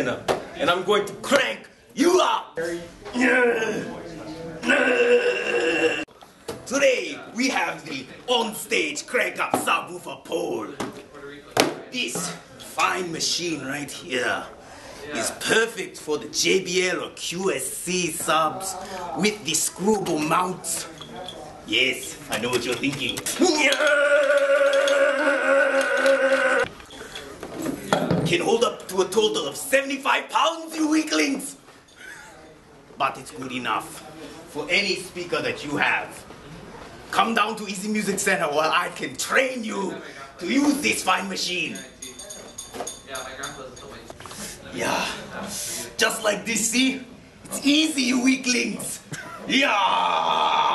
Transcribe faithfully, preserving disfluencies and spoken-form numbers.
Center, and I'm going to crank you up. Today we have the on-stage crank up subwoofer pole. This fine machine right here is perfect for the J B L or Q S C subs with the screwable mounts. Yes, I know what you're thinking. Can hold up to a total of seventy-five pounds, you weaklings! But it's good enough for any speaker that you have. Come down to Easy Music Center while I can train you to use this fine machine. Yeah, just like this, see? It's easy, you weaklings. Yeah!